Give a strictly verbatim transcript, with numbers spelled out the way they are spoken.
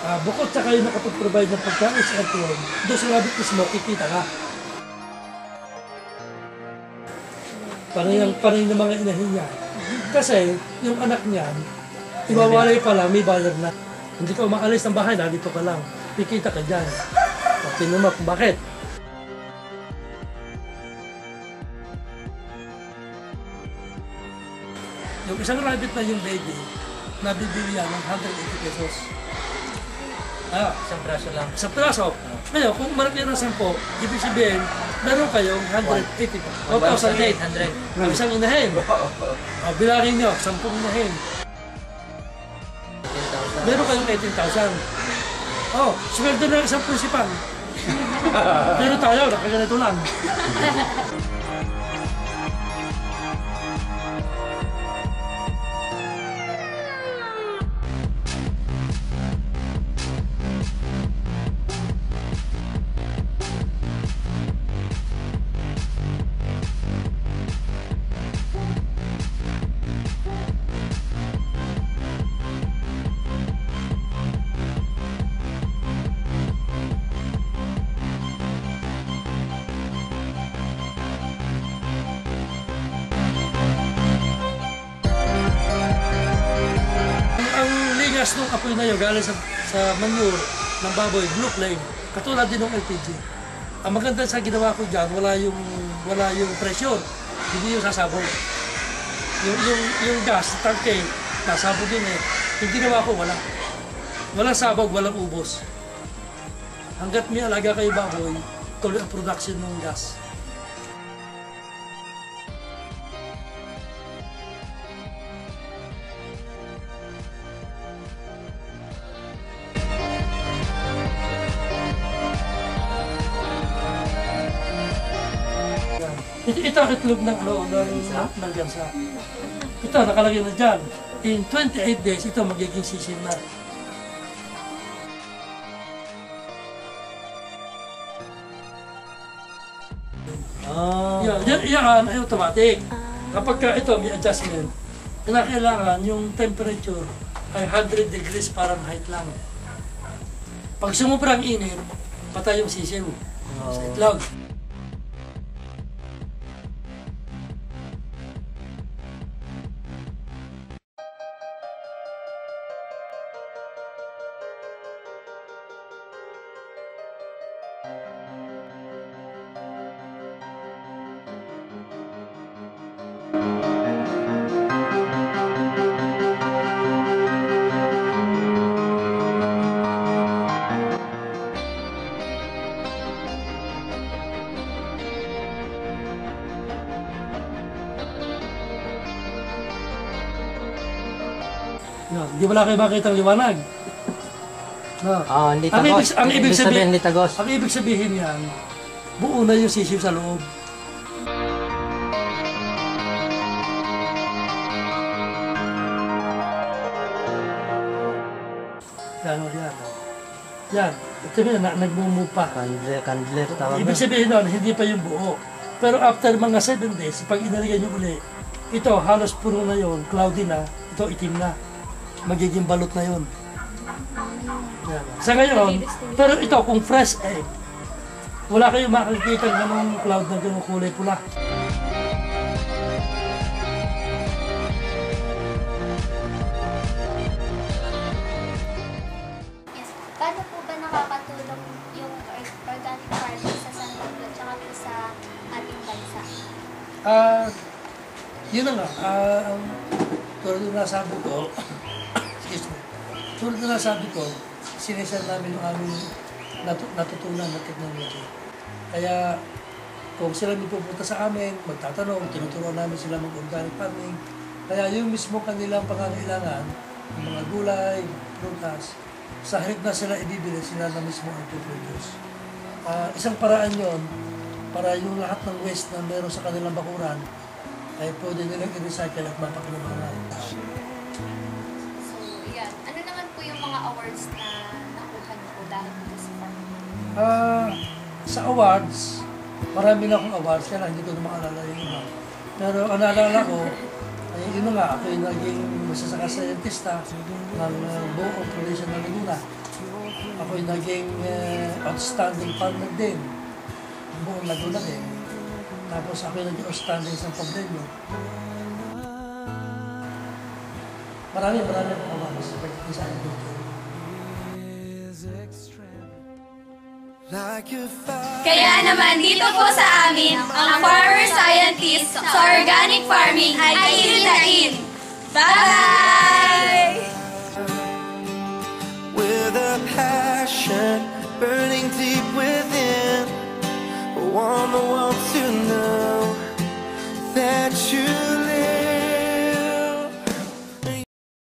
Uh, bukod sa kayo nakapag-provide ng pagkain sa kantuan, doon sa labit mismo, kikita ka. Panay ng, panay ng mga inahin niya. Kasi yung anak niya, iwawalay pa lang, may bayad na. Hindi ka umaalis ng bahay, dito ka lang. Kikita ka dyan. O, tingnan mo kung bakit. Yung isang rabbit na yung baby, nabibili yan ng one hundred eighty pesos. Ah, Isang braso lang. sa piraso. Ngayon, kung malaki ng sampo, ibig sabihin, meron kayong one hundred eighty pa. O, one thousand eight hundred. Ang isang inahin. O, bilangin nyo, sampung inahin. Meron kayong eighteen thousand. Oh, sweldo na isang prinsipal. Pero tayo, nakaganito lang. Nung apoy na yun, galing sa, sa manure ng baboy, blue flame, katulad din ng L P G. Ang maganda sa ginawa ko dyan, wala yung, wala yung pressure, hindi yung sasabog. Yung, yung, yung gas, tangke, sasabog din eh. Yung ginawa ko, wala. Walang sabog, walang ubos. Hanggat may alaga kayo baboy, tuloy ang production ng gas. Ito ang itlog ng, ano, ng, ng gansa. Ito, nakalagay na dyan. In twenty-eight days, ito magiging sisim na. Oh. Yan, yan, yan ay automatic. Kapag ka ito may adjustment, kailangan yung temperature ay one hundred degrees Fahrenheit lang. Pag sumubrang init, patay yung sisim sa itlog. No, di wala kayo makita ang liwanag. No. Oh, hindi Ang tagos. ibig, ang ibig sabihin, hindi tagos. ang ibig sabihin yan, buo na yung sisim sa loob. Yan, o, yan. o. Yan. Ito yun, na, nagmumove pa. Candler, candler tawag Ibig na. sabihin nun, hindi pa yung buo. Pero after mga seven days, pag inaligan nyo uli, ito halos puno na yun, cloudy na, ito itim na. Magiging balot na yun. Yan. Sa ngayon, pero ito kung fresh egg, wala kayong makikita ng ganung cloud na ganung kulay pula. Yes. Paano po ba nakakatulong yung organic farming sa San Pablo at sa ating bansa? Ah, yun na nga, ah, um, tulad na nasabi ko, excuse me, tulad na nasabi ko, sinesan namin yung aming natu natutunan na technology. Kaya, kung sila may pupunta sa amin, magtatanong, tinuturuan namin sila mag-organic farming. Kaya yung mismo kanilang pangangailangan, yung mga gulay, prutas, sa halip na sila ibibili, sila na mismo ang produce. Uh, isang paraan yon para yung lahat ng waste na meron sa kanilang bakuran ay pwede nilang i-recycle at mapakinabangan. So, yan. Ano naman po yung mga awards na nakuha niyo po dahil dito sa farming? Uh, sa awards, marami na akong awards, kaya hindi ko na maalala yung iba. Pero ang naalala ko, ay yun nga, ako yung naging masasaka scientista ng uh, buong operation ng Laguna. Ako'y naging uh, outstanding farmer din. Buong Laguna din. Tapos ako'y naging outstanding sa Pobleno. Marami, marami akong kawamas sa pagdating sa akin dito. Kaya naman dito po sa amin, ang farmer scientist sa organic farming ay ihilain. Bye-bye!